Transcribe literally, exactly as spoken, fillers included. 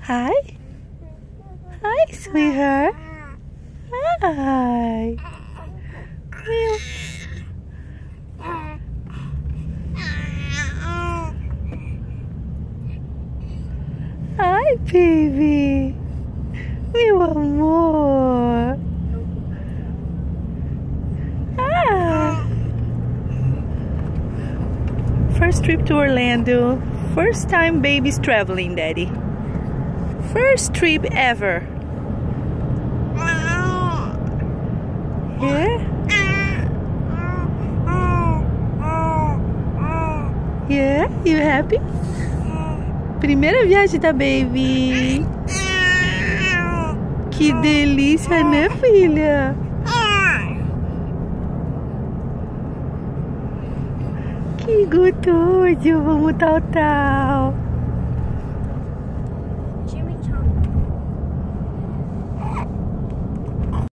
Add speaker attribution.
Speaker 1: Hi. Hi, sweetheart. Hi. Meow. Hi, baby. Meu amor. Ah. First trip to Orlando. First time baby's traveling, Daddy. First trip ever. Yeah? Yeah? You happy? Primeira viagem da baby. Que delícia, né, filha? Que gostoso. Vamos tal, tal.